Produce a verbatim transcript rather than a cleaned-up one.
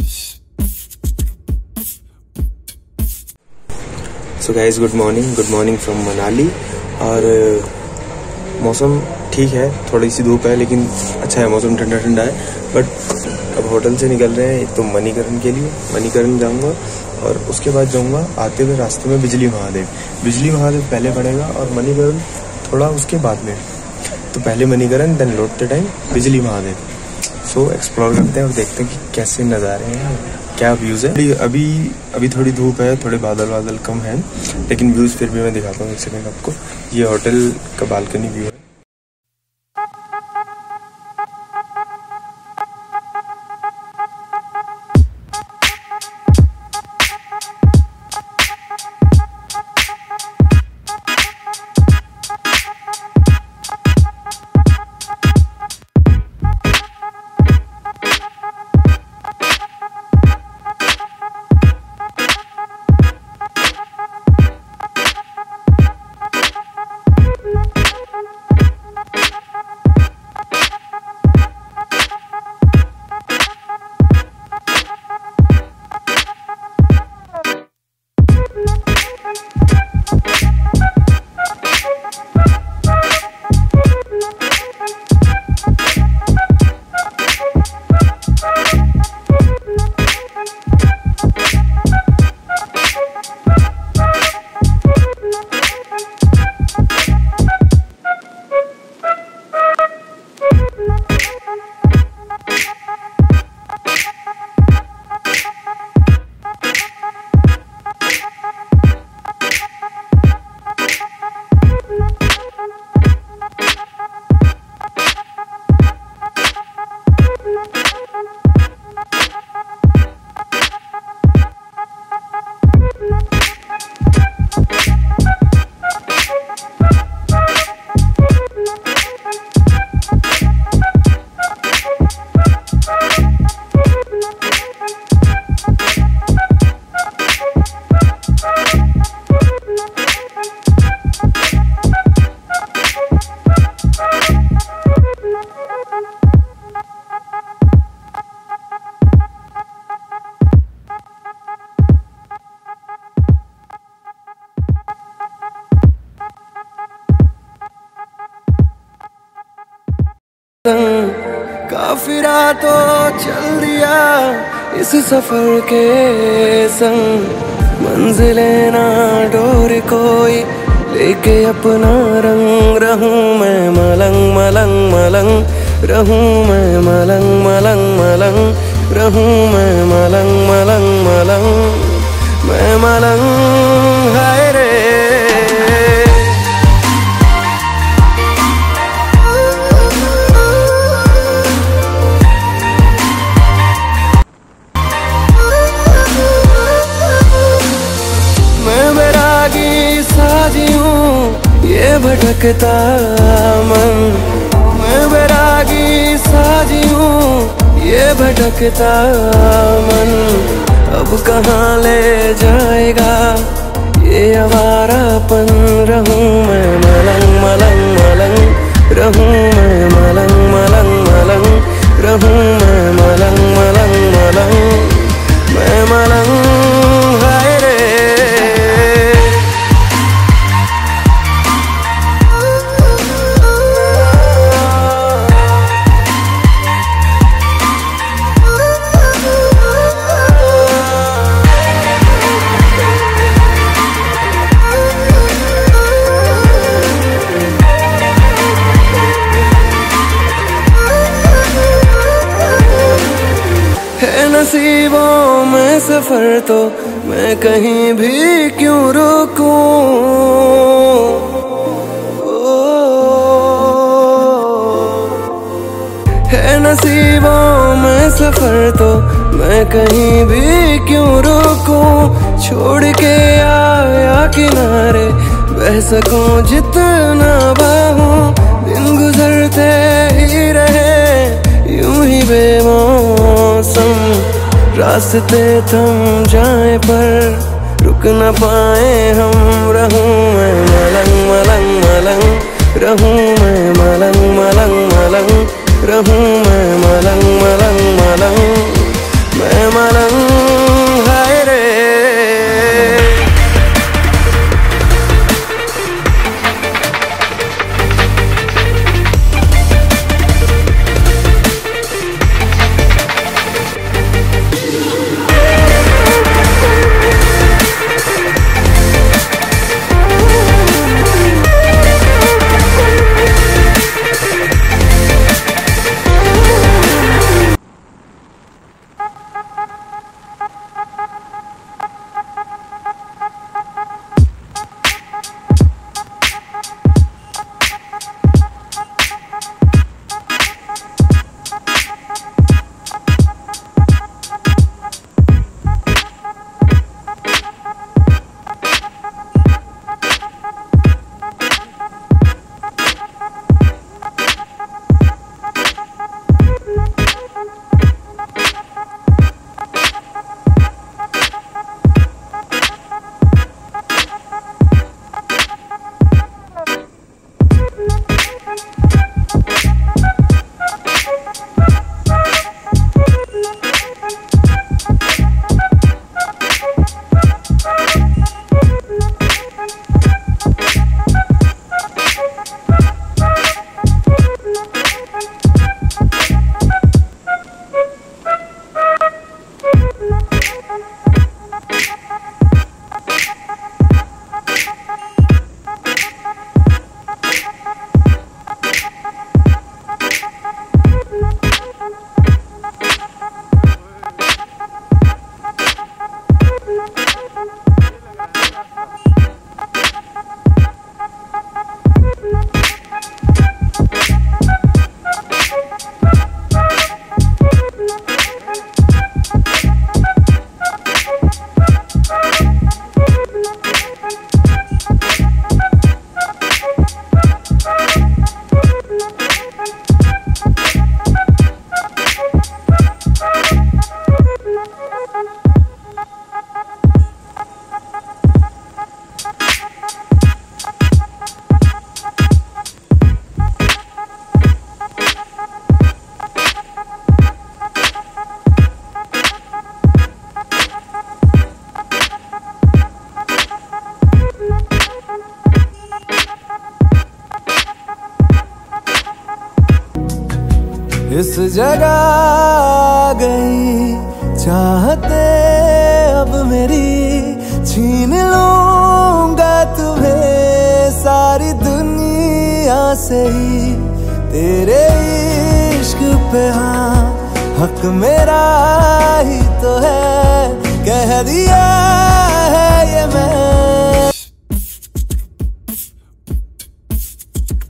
So guys, good morning good morning from Manali. और मौसम ठीक है, थोड़ी सी धूप है लेकिन अच्छा है, मौसम ठंडा ठंडा है। बट अब होटल से निकल रहे हैं, एक तो मणिकरण के लिए, मणिकरण जाऊंगा और उसके बाद जाऊंगा आते हुए रास्ते में बिजली महादेव। बिजली महादेव पहले पड़ेगा और मणिकरण थोड़ा उसके बाद में। तो पहले मणिकरण, देन लौटते टाइम बिजली महादेव। सो एक्सप्लोर करते हैं और देखते हैं कि कैसे नज़ारे हैं, क्या व्यूज़ है। अभी अभी थोड़ी धूप है, थोड़े बादल बादल कम है, लेकिन व्यूज़ फिर भी मैं दिखाता हूँ एक सेकंड आपको। ये होटल का बालकनी व्यू है। काफिरा तो चल दिया इस सफर के संग, मंजिलें ना डोर कोई लेके अपना रंग। रहूं मैं मलंग मलंग मलंग, रहूं मैं मलंग मलंग मलंग, रहूं मैं मलंग मलंग मलंग, मैं मलंग हाय रे। ये भटकता मन, मैं बैरागी साजी हूँ, ये भटकता मन। अब कहाँ ले जाएगा ये आवारापन। रहूं मैं मलंग मलंग मलंग, रहूं मैं मलंग मलंग मलंग, रहूं मैं मलंग मलंग मलंग, मैं मलंग हाय रे। नसीबों में सफर तो मैं कहीं भी क्यों रुकूं। है नसीबों में सफर तो मैं कहीं भी क्यों रुकूं। छोड़ के आया किनारे बह सकूं जितना बहूं। दिन गुजरते ही रहे यूं ही बेमौसम, रास्ते थम जाए पर रुक न पाए हम। रहूं मैं मलंग मलंग मलंग, रहूं मैं मलंग मलंग मलंग, रहूं मैं मलंग मलंग मलंग, मैं मलंग इस जगह आ गई चाहते अब मेरी, छीन लूंगा तुम्हें सारी दुनिया से ही। तेरे इश्क पे हाँ हक मेरा ही तो है, कह दिया